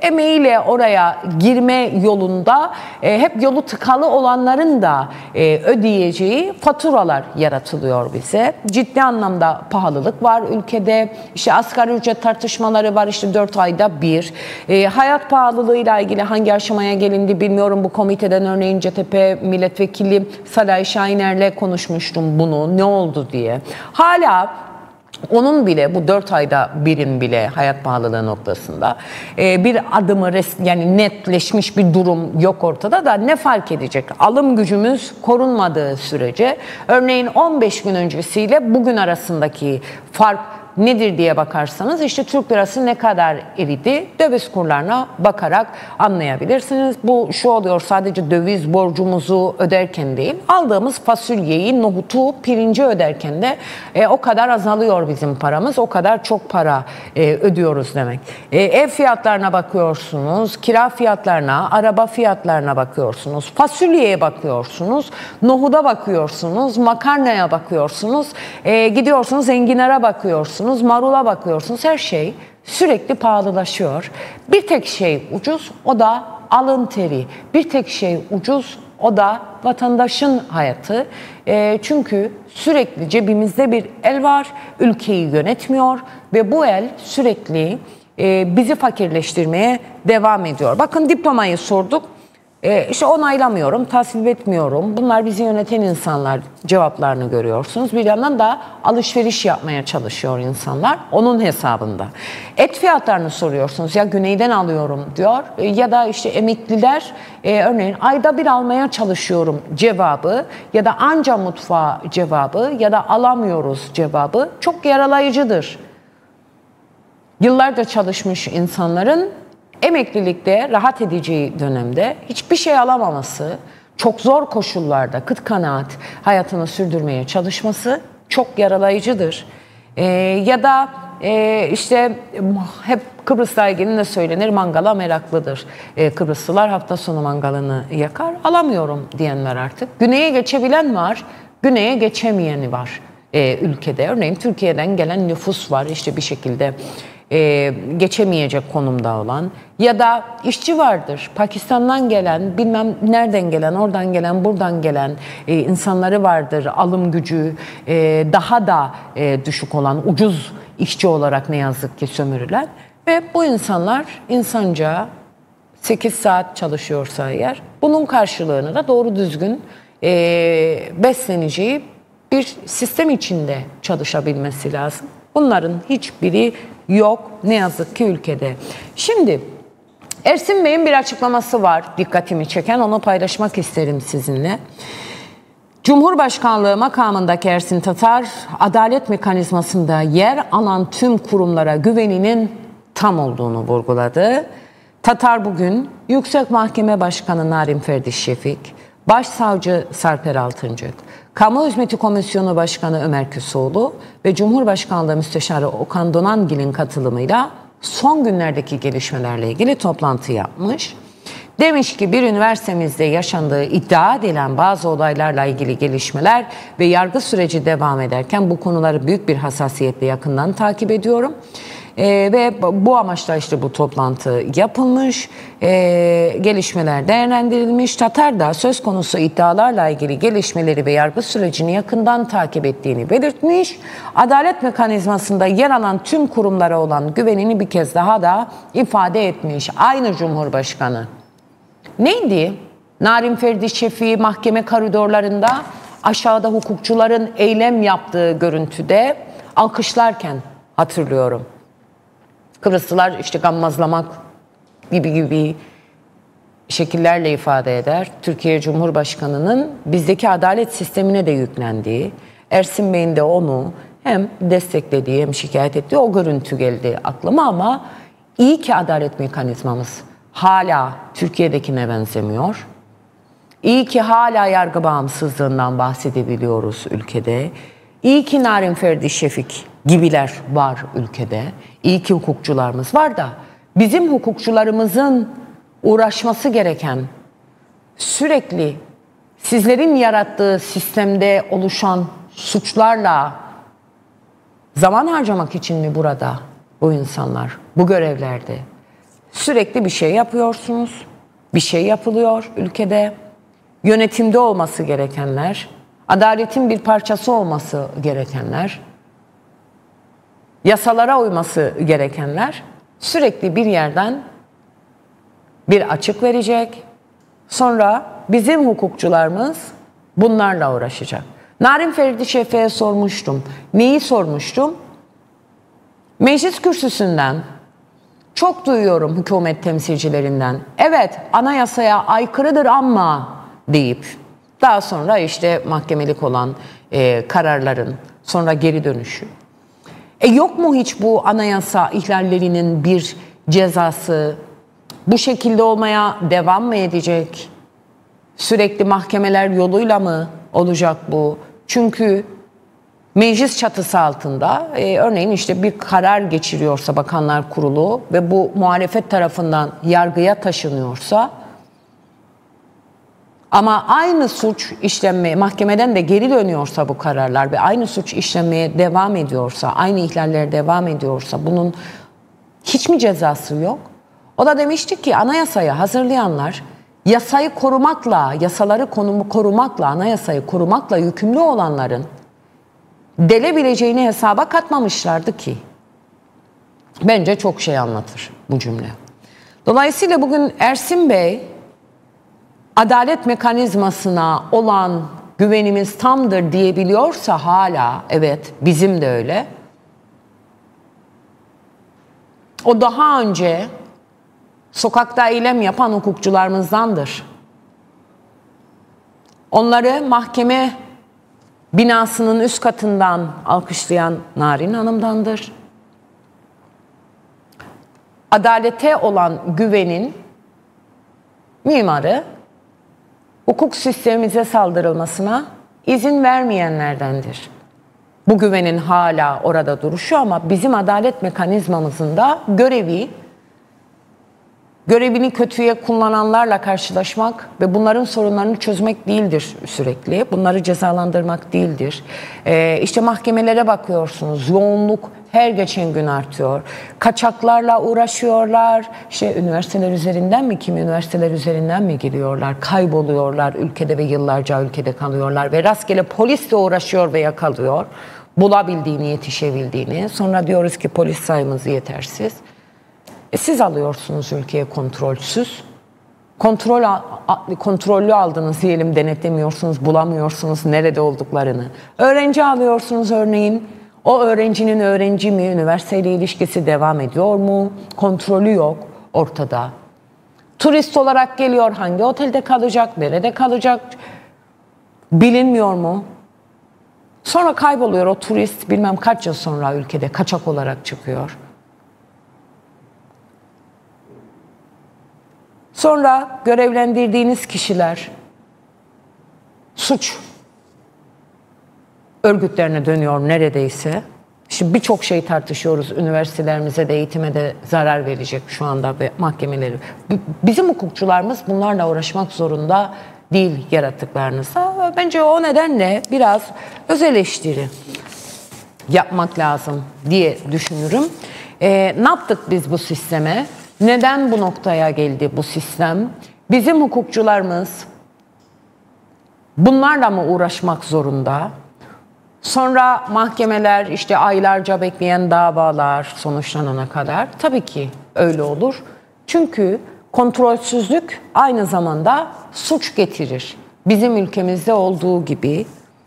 emeğiyle oraya girme yolunda hep yolu tıkalı olanların da ödeyeceği faturalar yaratılıyor bize. Ciddi anlamda pahalılık var ülkede. İşte asgari ücret tartışmaları var, işte 4 ayda bir. Hayat pahalılığıyla ilgili hangi aşamaya gelindi bilmiyorum. Bu komiteden örneğin CTP milletvekili Saray Şahiner'le konuşmuştum bunu, ne oldu diye. Hala onun bile bu 4 ayda birin bile hayat pahalılığı noktasında bir adımı yani netleşmiş bir durum yok ortada da ne fark edecek? Alım gücümüz korunmadığı sürece örneğin 15 gün öncesiyle bugün arasındaki fark nedir diye bakarsanız işte Türk lirası ne kadar eridi, döviz kurlarına bakarak anlayabilirsiniz. Bu şu oluyor, sadece döviz borcumuzu öderken değil, aldığımız fasulyeyi, nohutu, pirinci öderken de o kadar azalıyor bizim paramız, o kadar çok para ödüyoruz demek. Ev fiyatlarına bakıyorsunuz, kira fiyatlarına, araba fiyatlarına bakıyorsunuz, fasulyeye bakıyorsunuz, nohuda bakıyorsunuz, makarnaya bakıyorsunuz, gidiyorsunuz enginara bakıyorsunuz, marula bakıyorsunuz, her şey sürekli pahalılaşıyor. Bir tek şey ucuz, o da alın teri. Bir tek şey ucuz, o da vatandaşın hayatı. Çünkü sürekli cebimizde bir el var, ülkeyi yönetmiyor ve bu el sürekli bizi fakirleştirmeye devam ediyor. Bakın diplomayı sorduk. İşte onaylamıyorum, tasvip etmiyorum. Bunlar bizi yöneten insanlar cevaplarını görüyorsunuz. Bir yandan da alışveriş yapmaya çalışıyor insanlar onun hesabında. Et fiyatlarını soruyorsunuz. Ya güneyden alıyorum diyor ya da işte emekliler örneğin ayda bir almaya çalışıyorum cevabı ya da anca mutfağı cevabı ya da alamıyoruz cevabı çok yaralayıcıdır. Yıllarca çalışmış insanların emeklilikte rahat edeceği dönemde hiçbir şey alamaması, çok zor koşullarda kıt kanaat hayatını sürdürmeye çalışması çok yaralayıcıdır. Ya da işte hep Kıbrıs'la ilgili ne söylenir? Mangala meraklıdır. Kıbrıslılar hafta sonu mangalını yakar, alamıyorum diyenler artık. Güneye geçebilen var, güneye geçemeyeni var ülkede. Örneğin Türkiye'den gelen nüfus var, işte bir şekilde geçemeyecek konumda olan ya da işçi vardır. Pakistan'dan gelen, bilmem nereden gelen, oradan gelen, buradan gelen insanları vardır. Alım gücü daha da düşük olan, ucuz işçi olarak ne yazık ki sömürülen ve bu insanlar insanca 8 saat çalışıyorsa eğer bunun karşılığını da doğru düzgün besleneceği bir sistem içinde çalışabilmesi lazım. Bunların hiçbiri yok ne yazık ki ülkede. Şimdi Ersin Bey'in bir açıklaması var dikkatimi çeken, onu paylaşmak isterim sizinle. Cumhurbaşkanlığı makamındaki Ersin Tatar, adalet mekanizmasında yer alan tüm kurumlara güveninin tam olduğunu vurguladı. Tatar bugün Yüksek Mahkeme Başkanı Narin Ferdi Şefik, Başsavcı Sarper Altıncık, Kamu Hizmeti Komisyonu Başkanı Ömer Küsoğlu ve Cumhurbaşkanlığı Müsteşarı Okan Donangil'in katılımıyla son günlerdeki gelişmelerle ilgili toplantı yapmış. Demiş ki bir üniversitemizde yaşandığı iddia edilen bazı olaylarla ilgili gelişmeler ve yargı süreci devam ederken bu konuları büyük bir hassasiyetle yakından takip ediyorum. Ve bu amaçla işte bu toplantı yapılmış, gelişmeler değerlendirilmiş. Tatar da söz konusu iddialarla ilgili gelişmeleri ve yargı sürecini yakından takip ettiğini belirtmiş. Adalet mekanizmasında yer alan tüm kurumlara olan güvenini bir kez daha da ifade etmiş. Aynı Cumhurbaşkanı. Neydi? Narin Ferdi Şefik'i mahkeme koridorlarında aşağıda hukukçuların eylem yaptığı görüntüde alkışlarken hatırlıyorum. Kıbrıslılar işte gammazlamak gibi şekillerle ifade eder. Türkiye Cumhurbaşkanı'nın bizdeki adalet sistemine de yüklendiği, Ersin Bey'in de onu hem desteklediği hem şikayet ettiği o görüntü geldi aklıma ama iyi ki adalet mekanizmamız hala Türkiye'dekine benzemiyor. İyi ki hala yargı bağımsızlığından bahsedebiliyoruz ülkede. İyi ki Narin Ferdi Şefik gibiler var ülkede. İyi ki hukukçularımız var da bizim hukukçularımızın uğraşması gereken sürekli sizlerin yarattığı sistemde oluşan suçlarla zaman harcamak için mi burada bu insanlar bu görevlerde? Sürekli bir şey yapıyorsunuz. Bir şey yapılıyor ülkede. Yönetimde olması gerekenler, adaletin bir parçası olması gerekenler, yasalara uyması gerekenler sürekli bir yerden bir açık verecek. Sonra bizim hukukçularımız bunlarla uğraşacak. Narin Ferdi Şefe'ye sormuştum. Neyi sormuştum? Meclis kürsüsünden çok duyuyorum hükümet temsilcilerinden. Evet, anayasaya aykırıdır ama deyip daha sonra işte mahkemelik olan kararların sonra geri dönüşü. Yok mu hiç bu anayasa ihlallerinin bir cezası? Bu şekilde olmaya devam mı edecek? Sürekli mahkemeler yoluyla mı olacak bu? Çünkü meclis çatısı altında örneğin işte bir karar geçiriyorsa Bakanlar Kurulu ve bu muhalefet tarafından yargıya taşınıyorsa ama aynı suç işlenmeye, mahkemeden de geri dönüyorsa bu kararlar ve aynı suç işlenmeye devam ediyorsa, aynı ihlaller devam ediyorsa bunun hiç mi cezası yok? O da demişti ki anayasayı hazırlayanlar yasayı korumakla, yasaları korumakla, anayasayı korumakla yükümlü olanların delebileceğini hesaba katmamışlardı ki. Bence çok şey anlatır bu cümle. Dolayısıyla bugün Ersin Bey adalet mekanizmasına olan güvenimiz tamdır diyebiliyorsa hala, evet bizim de öyle. O daha önce sokakta eylem yapan hukukçularımızdandır. Onları mahkeme binasının üst katından alkışlayan Narin Hanım'dandır. Adalete olan güvenin mimarı hukuk sistemimize saldırılmasına izin vermeyenlerdendir. Bu güvenin hala orada duruşu ama bizim adalet mekanizmamızın da görevini kötüye kullananlarla karşılaşmak ve bunların sorunlarını çözmek değildir sürekli. Bunları cezalandırmak değildir. İşte mahkemelere bakıyorsunuz. Yoğunluk her geçen gün artıyor. Kaçaklarla uğraşıyorlar. İşte üniversiteler üzerinden mi, kimi üniversiteler üzerinden mi giriyorlar? Kayboluyorlar ülkede ve yıllarca ülkede kalıyorlar. Ve rastgele polisle uğraşıyor ve yakalıyor. Bulabildiğini, yetişebildiğini. Sonra diyoruz ki polis sayımız yetersiz. Siz alıyorsunuz ülkeye kontrolsüz. Kontrollü aldınız diyelim, denetlemiyorsunuz, bulamıyorsunuz nerede olduklarını. Öğrenci alıyorsunuz örneğin. O öğrencinin öğrenci mi, üniversiteyle ilişkisi devam ediyor mu? Kontrolü yok ortada. Turist olarak geliyor, hangi otelde kalacak, nerede kalacak bilinmiyor mu? Sonra kayboluyor o turist, bilmem kaç yıl sonra ülkede kaçak olarak çıkıyor. Sonra görevlendirdiğiniz kişiler suç örgütlerine dönüyor neredeyse. Şimdi birçok şey tartışıyoruz. Üniversitelerimize de, eğitime de zarar verecek şu anda ve mahkemeleri. Bizim hukukçularımız bunlarla uğraşmak zorunda değil yaratıklarınızla. Bence o nedenle biraz öz eleştiri yapmak lazım diye düşünürüm. Ne yaptık biz bu sisteme? Neden bu noktaya geldi bu sistem? Bizim hukukçularımız bunlarla mı uğraşmak zorunda? Sonra mahkemeler, işte aylarca bekleyen davalar sonuçlanana kadar tabii ki öyle olur. Çünkü kontrolsüzlük aynı zamanda suç getirir. Bizim ülkemizde olduğu gibi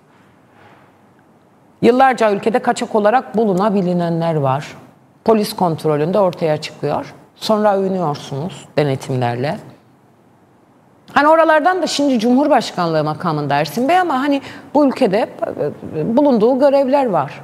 yıllarca ülkede kaçak olarak bulunabilinler var. Polis kontrolünde ortaya çıkıyor. Sonra övünüyorsunuz denetimlerle. Hani oralardan da şimdi Cumhurbaşkanlığı makamında Ersin Bey ama hani bu ülkede bulunduğu görevler var.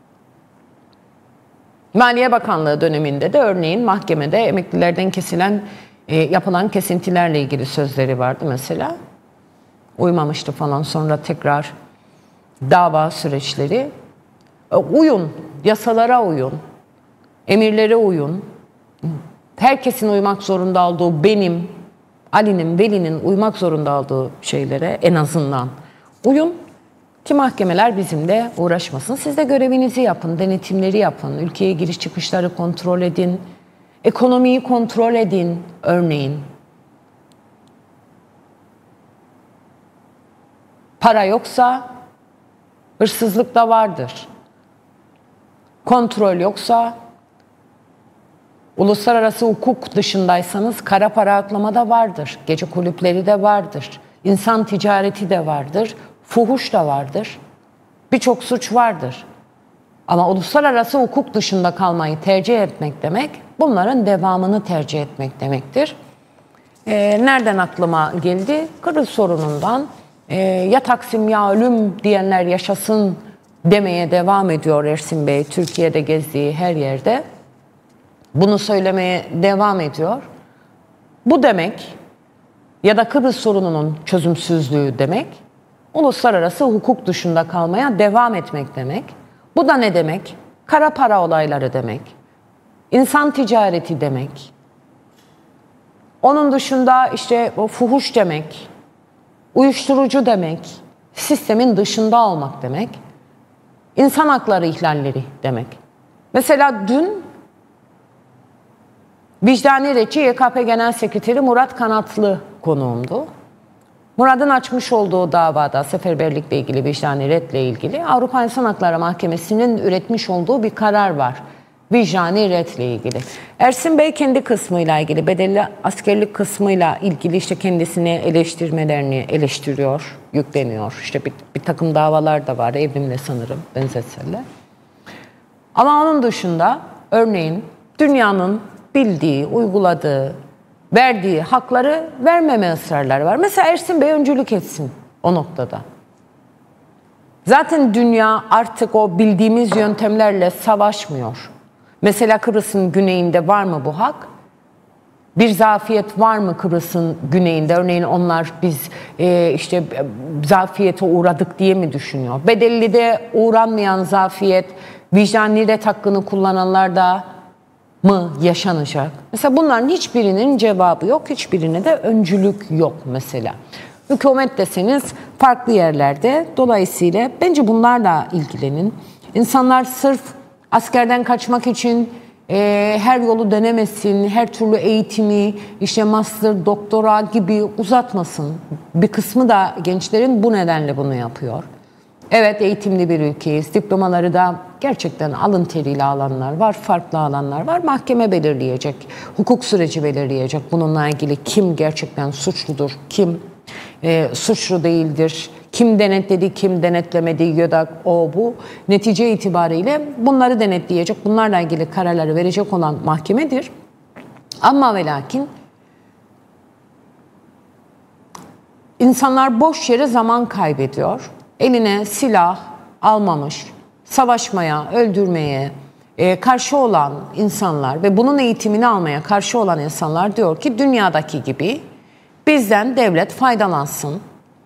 Maliye Bakanlığı döneminde de örneğin mahkemede emeklilerden yapılan kesintilerle ilgili sözleri vardı mesela. Uymamıştı falan, sonra tekrar dava süreçleri. Uyun, yasalara uyun, emirlere uyun. Herkesin uymak zorunda olduğu, benim, Ali'nin, Veli'nin uymak zorunda olduğu şeylere en azından uyun ki mahkemeler bizimle uğraşmasın. Siz de görevinizi yapın, denetimleri yapın, ülkeye giriş çıkışları kontrol edin. Ekonomiyi kontrol edin örneğin. Para yoksa hırsızlık da vardır. Kontrol yoksa, uluslararası hukuk dışındaysanız kara para aklama da vardır. Gece kulüpleri de vardır. İnsan ticareti de vardır. Fuhuş da vardır. Birçok suç vardır. Ama uluslararası hukuk dışında kalmayı tercih etmek demek, bunların devamını tercih etmek demektir. Nereden aklıma geldi? Kıbrıs sorunundan ya Taksim ya ölüm diyenler yaşasın demeye devam ediyor Ersin Bey. Türkiye'de gezdiği her yerde bunu söylemeye devam ediyor. Bu demek ya da Kıbrıs sorununun çözümsüzlüğü demek, uluslararası hukuk dışında kalmaya devam etmek demek. Bu da ne demek? Kara para olayları demek. İnsan ticareti demek. Onun dışında işte o fuhuş demek. Uyuşturucu demek. Sistemin dışında olmak demek. İnsan hakları ihlalleri demek. Mesela dün vicdani retçi YKP Genel Sekreteri Murat Kanatlı konuğumdu. Murat'ın açmış olduğu davada seferberlikle ilgili, vicdani redle ilgili Avrupa İnsan Hakları Mahkemesi'nin üretmiş olduğu bir karar var. Vicdani redle ilgili. Ersin Bey kendi kısmıyla ilgili, bedelli askerlik kısmıyla ilgili işte kendisini eleştirmelerini eleştiriyor, yükleniyor. İşte bir takım davalar da var, evrimle sanırım benzetseler. Ama onun dışında örneğin dünyanın bildiği, uyguladığı, verdiği hakları vermeme ısrarları var. Mesela Ersin Bey öncülük etsin o noktada. Zaten dünya artık o bildiğimiz yöntemlerle savaşmıyor. Mesela Kıbrıs'ın güneyinde var mı bu hak? Bir zafiyet var mı Kıbrıs'ın güneyinde? Örneğin onlar biz işte zafiyete uğradık diye mi düşünüyor? Bedelli'de uğranmayan zafiyet, vicdani ret hakkını kullananlar da mı yaşanacak? Mesela bunların hiçbirinin cevabı yok, hiçbirine de öncülük yok mesela. Hükümet deseniz farklı yerlerde. Dolayısıyla bence bunlarla ilgilenin. İnsanlar sırf askerden kaçmak için her yolu denemesin, her türlü eğitimi, işte master, doktora gibi uzatmasın. Bir kısmı da gençlerin bu nedenle bunu yapıyor. Evet, eğitimli bir ülkeyiz. Diplomaları da gerçekten alın teriyle alanlar var, farklı alanlar var. Mahkeme belirleyecek, hukuk süreci belirleyecek. Bununla ilgili kim gerçekten suçludur, kim suçlu değildir, kim denetledi, kim denetlemedi ya da o bu. Netice itibariyle bunları denetleyecek, bunlarla ilgili kararları verecek olan mahkemedir. Ama ve lakin insanlar boş yere zaman kaybediyor. Eline silah almamış, savaşmaya, öldürmeye karşı olan insanlar ve bunun eğitimini almaya karşı olan insanlar diyor ki dünyadaki gibi bizden devlet faydalansın.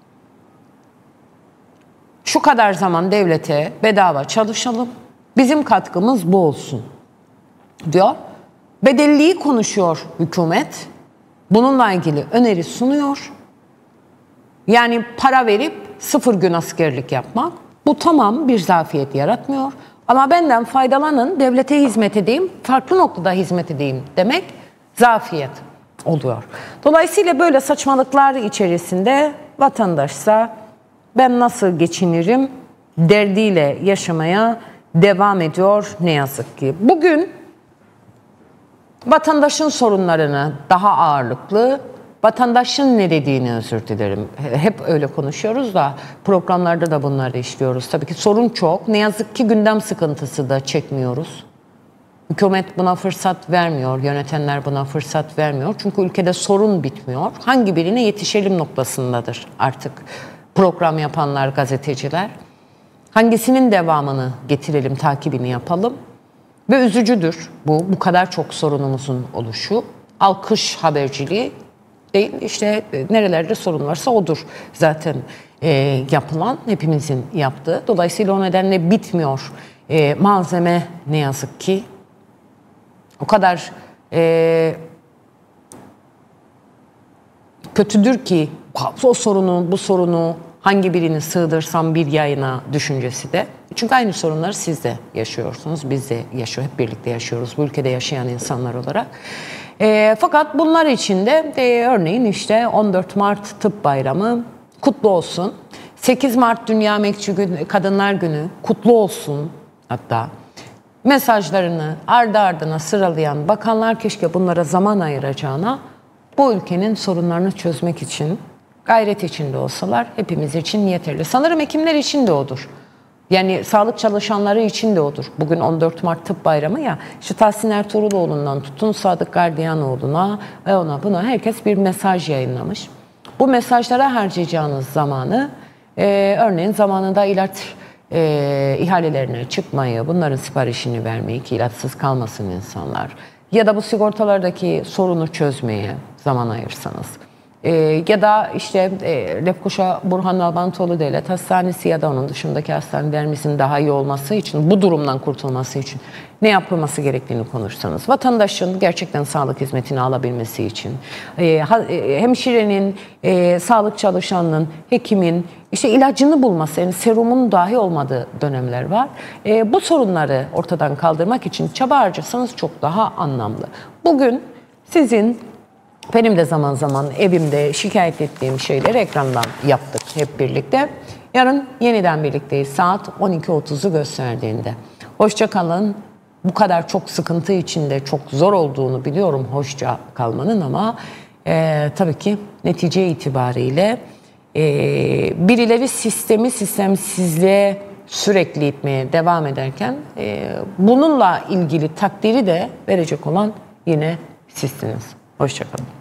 Şu kadar zaman devlete bedava çalışalım, bizim katkımız bu olsun diyor. Bedelliyi konuşuyor hükümet, bununla ilgili öneri sunuyor. Yani para verip 0 gün askerlik yapmak, bu tamam bir zafiyet yaratmıyor. Ama benden faydalanın, devlete hizmet edeyim, farklı noktada hizmet edeyim demek zafiyet oluyor. Dolayısıyla böyle saçmalıklar içerisinde vatandaşsa ben nasıl geçinirim derdiyle yaşamaya devam ediyor ne yazık ki. Bugün vatandaşın sorunlarını daha ağırlıklı, vatandaşın ne dediğini özür dilerim. Hep öyle konuşuyoruz da programlarda da bunları işliyoruz. Tabii ki sorun çok. Ne yazık ki gündem sıkıntısı da çekmiyoruz. Hükümet buna fırsat vermiyor, yönetenler buna fırsat vermiyor. Çünkü ülkede sorun bitmiyor. Hangi birine yetişelim noktasındadır artık program yapanlar, gazeteciler. Hangisinin devamını getirelim, takibini yapalım. Ve üzücüdür bu kadar çok sorunumuzun oluşu. Alkış haberciliği değil, işte nerelerde sorun varsa odur zaten yapılan, hepimizin yaptığı. Dolayısıyla o nedenle bitmiyor malzeme ne yazık ki. O kadar kötüdür ki o sorunu, bu sorunu hangi birini sığdırsam bir yayına düşüncesi de Çünkü aynı sorunları siz de yaşıyorsunuz, biz de yaşıyoruz, hep birlikte yaşıyoruz bu ülkede yaşayan insanlar olarak. Fakat bunlar için de örneğin işte 14 Mart Tıp Bayramı kutlu olsun. 8 Mart Dünya Emekçi Kadınlar Günü kutlu olsun hatta. Mesajlarını ardı ardına sıralayan bakanlar keşke bunlara zaman ayıracağına bu ülkenin sorunlarını çözmek için gayret içinde olsalar hepimiz için yeterli. Sanırım hekimler için de odur. Yani sağlık çalışanları için de odur. Bugün 14 Mart Tıp Bayramı ya. İşte Tahsin Ertuğruloğlu'ndan tutun Sadık Gardiyanoğlu'na ona buna herkes bir mesaj yayınlamış. Bu mesajlara harcayacağınız zamanı örneğin zamanında ilaç ihalelerine çıkmayı, bunların siparişini vermeyi ki ilaçsız kalmasın insanlar ya da bu sigortalardaki sorunu çözmeye zaman ayırsanız. Ya da işte Lefkoşa Burhan Nalbantoğlu Devlet Hastanesi ya da onun dışındaki hastanelerimizin daha iyi olması için, bu durumdan kurtulması için ne yapılması gerektiğini konuşsanız, vatandaşın gerçekten sağlık hizmetini alabilmesi için, hemşirenin, sağlık çalışanının, hekimin işte ilacını bulması, yani serumun dahi olmadığı dönemler var. Bu sorunları ortadan kaldırmak için çaba harcasanız çok daha anlamlı. Bugün sizin benim de zaman zaman evimde şikayet ettiğim şeyleri ekrandan yaptık hep birlikte. Yarın yeniden birlikteyiz saat 12.30'u gösterdiğinde. Hoşça kalın. Bu kadar çok sıkıntı içinde çok zor olduğunu biliyorum hoşça kalmanın ama tabii ki netice itibariyle birileri sistemi sistemsizliğe sürekli itmeye devam ederken bununla ilgili takdiri de verecek olan yine sizsiniz. Hoşça kalın.